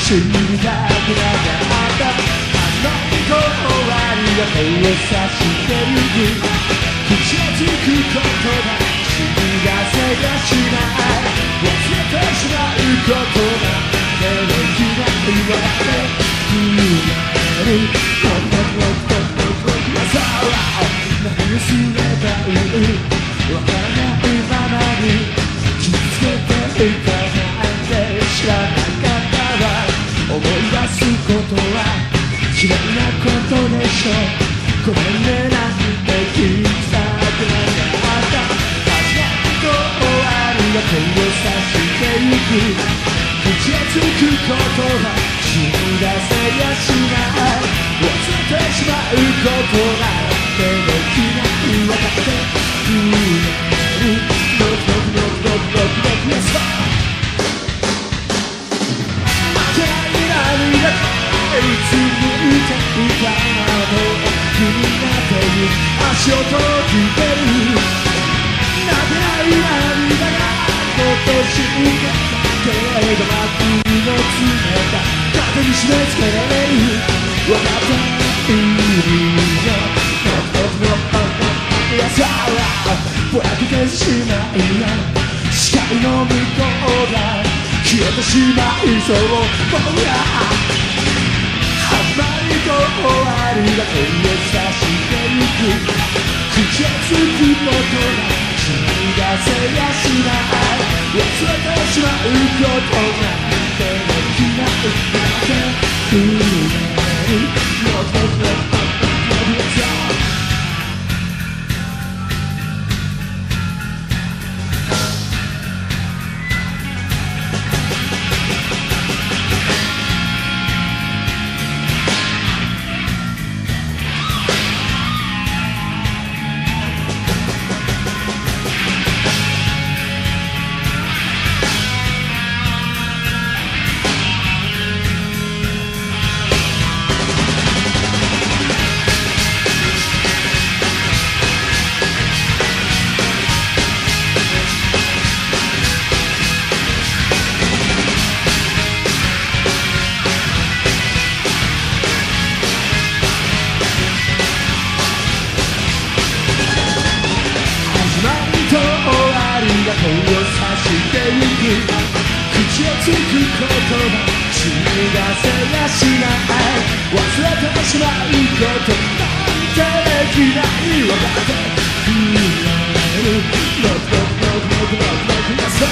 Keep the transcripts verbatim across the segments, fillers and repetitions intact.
知りたくなかったあの子終わりが手を差してゆく口をつくことが知り出せやしない忘れてしまうことができないわけ震えるポンポンポンポンポンポン朝は何をすればいいわからないままに傷つけていたなんて知らなかったわ思い出すことは嫌いなことでしょごめんねなんて聞きたくなかった始まりと終わりが手を差してゆく口をつくことが知り出せやしない忘れてしまうことができないわかって震えるドキドキドキドキドキドキドキいつ抜いていたなど気になってる足音を聞いてる泣けない涙が今年にけれど幕の冷た風に締め付けられる分かっているよ朝はぼやけてしまい視界の向こうが消えてしまいそう僕ら始まりと終わりが手を差してゆく口をつくことが知り出せやしない忘れてしまうことができないだけ震えるもっともっともっと手を差してゆく口をつくことが知り出せやしない忘れてしまうことなんてできないわかって震えるロクロクロクロクロクロクロク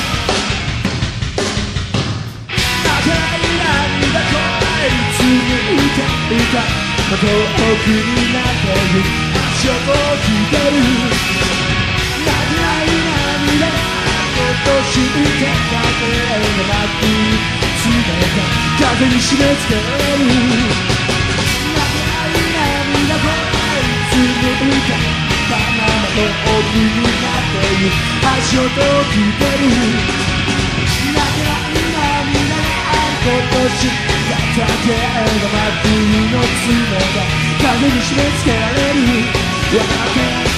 泣けない涙こいつ抜いていた遠くになってる足音を聞いてる泣けない涙がと知ってたけれどなく冷た風に締め付ける泣けない涙こいつ抜いたバナナの奥になっている足音を聞いてる泣けない涙が今年だったけれど真冬の冷た風に締め付けられる分かって